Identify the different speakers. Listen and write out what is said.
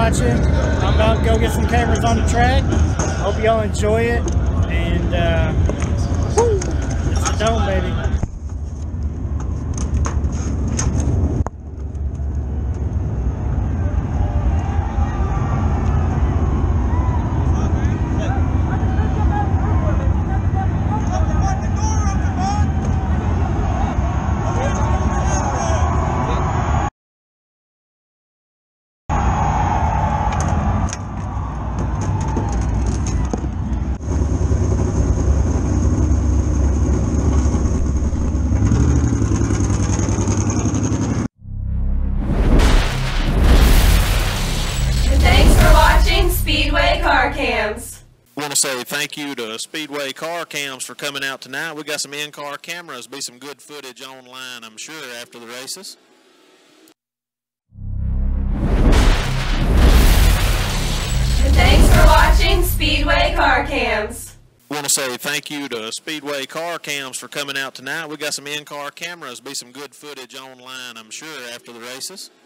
Speaker 1: watching. I'm about to go get some cameras on the track. Hope y'all enjoy it. And woo, it's the dome, baby.
Speaker 2: Speedway Car Cams.
Speaker 3: I want to say thank you to Speedway Car Cams for coming out tonight. We got some in-car cameras, be some good footage online, I'm sure, after the races.
Speaker 2: And thanks for watching Speedway Car Cams.
Speaker 3: I want to say thank you to Speedway Car Cams for coming out tonight. We got some in-car cameras, be some good footage online, I'm sure, after the races.